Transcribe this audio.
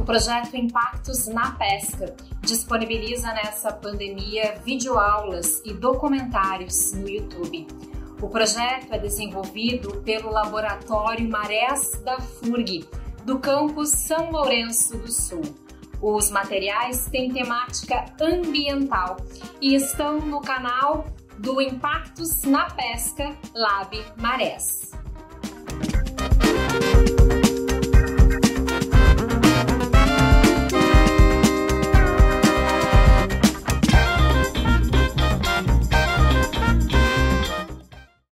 projeto Impactos na Pesca disponibiliza nessa pandemia videoaulas e documentários no YouTube. O projeto é desenvolvido pelo Laboratório Marés da FURG, do campus São Lourenço do Sul. Os materiais têm temática ambiental e estão no canal do Impactos na Pesca Lab Marés.